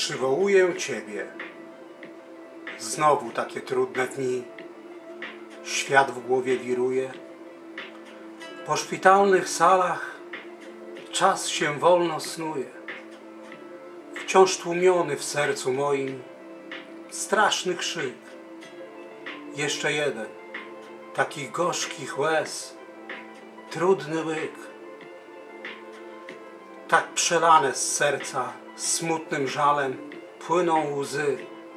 Przywołuję Ciebie. Znowu takie trudne dni. Świat w głowie wiruje. Po szpitalnych salach czas się wolno snuje. Wciąż tłumiony w sercu moim straszny krzyk. Jeszcze jeden, takich gorzkich łez, trudny łyk. Tak przelane z serca smutnym żalem płyną łzy.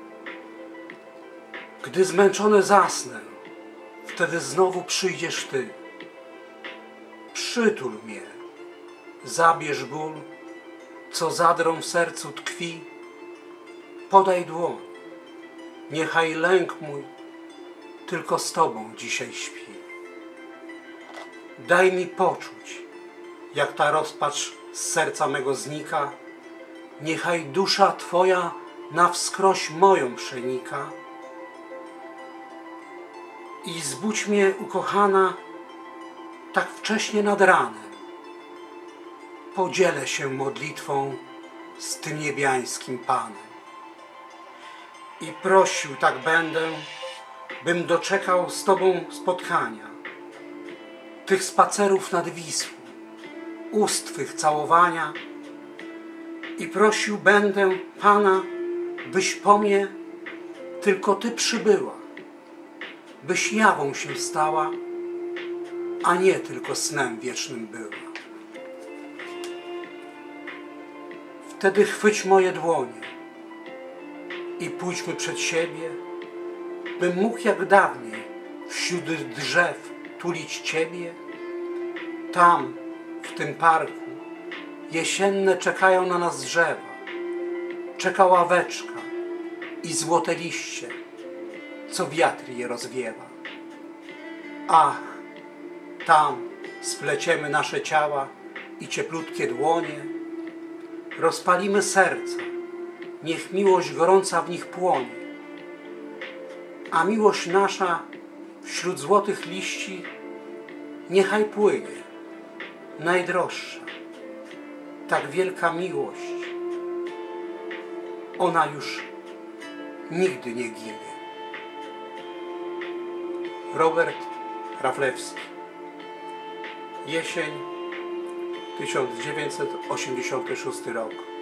Gdy zmęczony zasnę, wtedy znowu przyjdziesz Ty. Przytul mnie, zabierz ból, co zadrą w sercu tkwi. Podaj dłoń, niechaj lęk mój tylko z Tobą dzisiaj śpi. Daj mi poczuć, jak ta rozpacz z serca mego znika. Niechaj dusza Twoja na wskroś moją przenika. I zbudź mnie, ukochana, tak wcześnie nad ranem. Podzielę się modlitwą z tym niebiańskim Panem. I prosił tak będę, bym doczekał z Tobą spotkania, tych spacerów nad Wisłą, ust Twych całowania. I prosił będę Pana, byś po mnie tylko Ty przybyła, byś jawą się stała, a nie tylko snem wiecznym była. Wtedy chwyć moje dłonie i pójdźmy przed siebie, bym mógł jak dawniej wśród drzew tulić Ciebie. Tam, w tym parku, jesienne czekają na nas drzewa, czeka ławeczka i złote liście, co wiatr je rozwiewa. Ach, tam spleciemy nasze ciała i cieplutkie dłonie, rozpalimy serca, niech miłość gorąca w nich płonie, a miłość nasza wśród złotych liści niechaj płynie, najdroższa, tak wielka miłość, ona już nigdy nie ginie. Robert Raflewski. Jesień 1986 rok.